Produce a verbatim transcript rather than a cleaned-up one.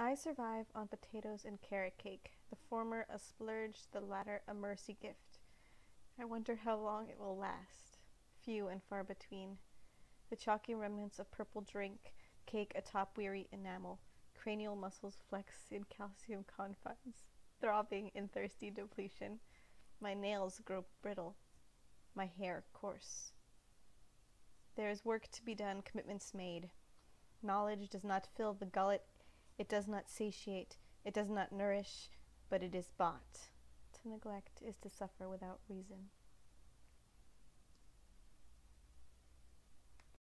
I survive on potatoes and carrot cake, the former a splurge, the latter a mercy gift. I wonder how long it will last. Few and far between. The chalky remnants of purple drink, cake atop weary enamel, cranial muscles flex in calcium confines, throbbing in thirsty depletion. My nails grow brittle, my hair coarse. There is work to be done, commitments made. Knowledge does not fill the gullet, it does not satiate, it does not nourish, but it is bought. To neglect is to suffer without reason.